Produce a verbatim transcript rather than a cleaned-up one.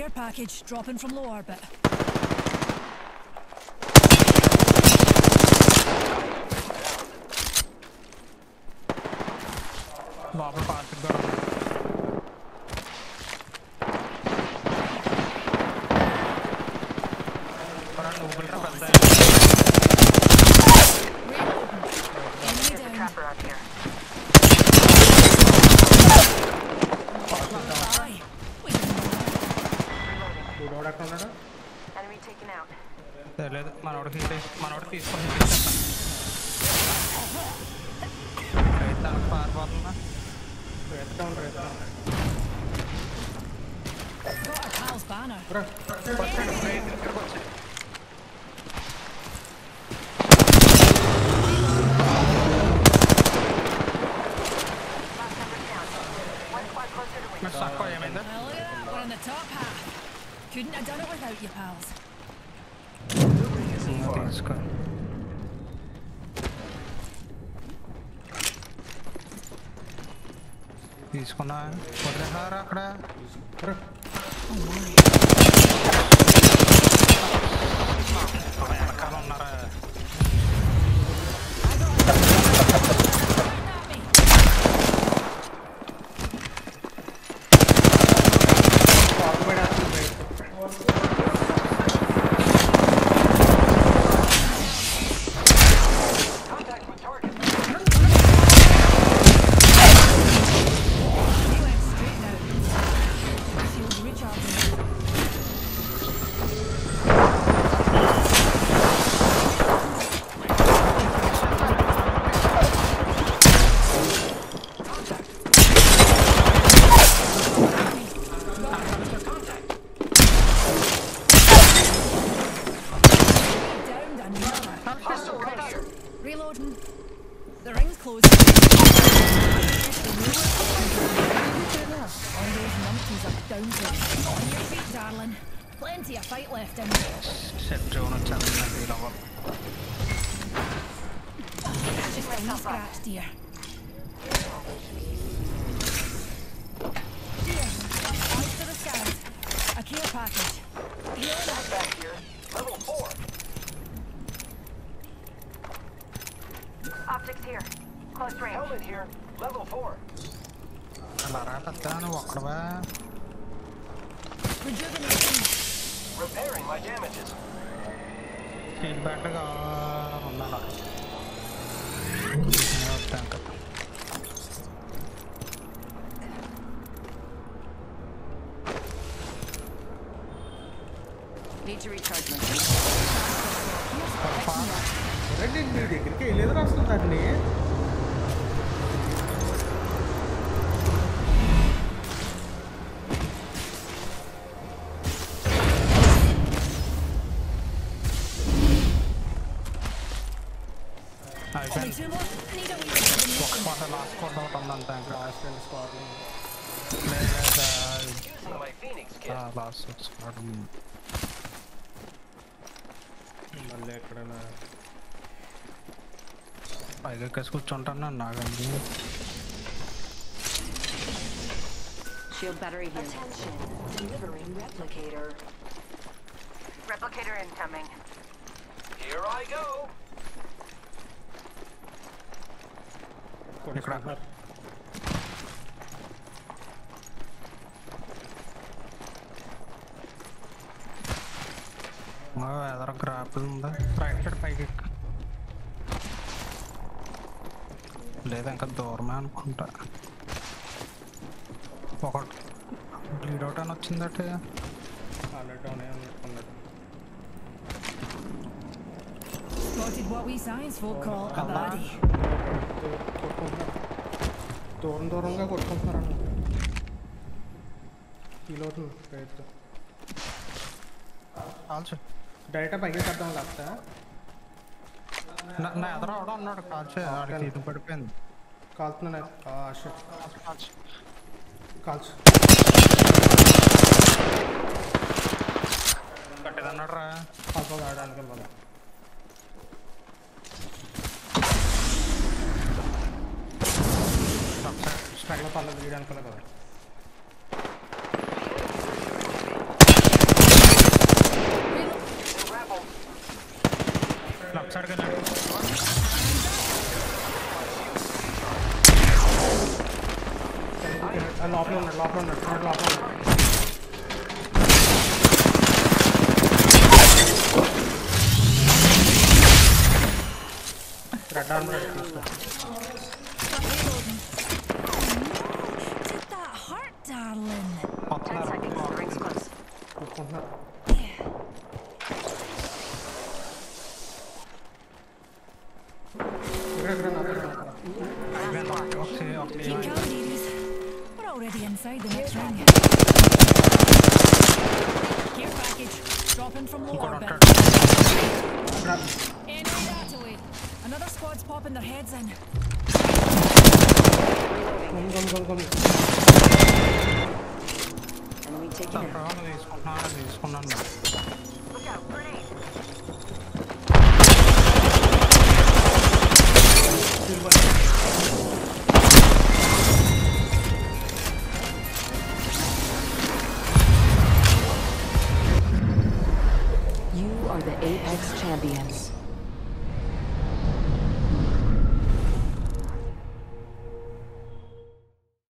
Care package dropping from low orbit. లోపల park కూడా ఉంది. నువ్వులు పెద్ద లేదు మనోడికి మనోడికి తీసుకొని రైతానికి పారిపోతున్నా రేస్తాం రేస్తాం ఇక్కడికి వచ్చి ఏమైందా Couldn't have done it without you, pals. తీసుకో తీసుకున్నా వదిలేసారా అక్కడ వెనకాల ఉన్నారా Reloading. The ring's closing. All those monkeys are down to it. On your feet, darling. Plenty of fight left in you. Shit, Jonah, tell me that you love Just a wee scratch, dear. Dear, eyes to the skies. A care package. Healing up. Back here. Level four. Optics here. Close range. Helmet here. Level four. Rejuvenating. Repairing my damages. Feedback ga unnala. Tank. Need to recharge my Reddy మీ దగ్గరికి వెళ్ళేది రాస్తుందండి మళ్ళీ ఎక్కడైనా పైగా case కూర్చుంటాను నాగండి Shield battery here. Attention, delivering replicator. Replicator incoming. Here I go. ఇక్కడ ఎదర గ్రాపుల్ ఉందా right side పైకి లేదా ఇంకా దూరమే అనుకుంటా ఒకటి బ్లీడ్ అవుట్ అని వచ్చిందట Spotted what we science folk call a baddie. దూరం దూరంగా కొట్టుకుంటున్నారన్న ఫీల్ అవుతుంది రైతు కాల్చు డైరెక్ట్ పైకి కట్టడం లేకపోతే నా ఎదర అవడం అన్నాడు కాల్చు ఆడికి ఇది పడిపోయింది కాల్చున్నా కాల్చు కాల్చు కట్టేదన్నాడు రా కాల్చుకోవాలి ఆడడానికి మళ్ళీ స్ట్రైక్లో పర్లేదు తీయడానికి కదా లోపల ఉన్నాడు లోపల ఉన్నాడు వాడు లోపల ఉన్నాడు రెడ్ ఆర్మర్ తీసుకో Did that hurt, darling? Ten seconds. The ring's close. చూసుకుంటున్నారు ఇక్కడ ఇక్కడ నా దగ్గర ఉన్నారు. Okay okay Keep calm, ladies. We're already inside the next ring. Care package. Dropping from low ఇంకోటి orbit. ఉంటాడు. Enemy that away. Another squad's popping their heads in. కొమ్ము కొమ్ము కొమ్ము కొమ్ము Enemy taking it. తీసుకుంటున్నాను తీసుకున్నాను Look out, grenade.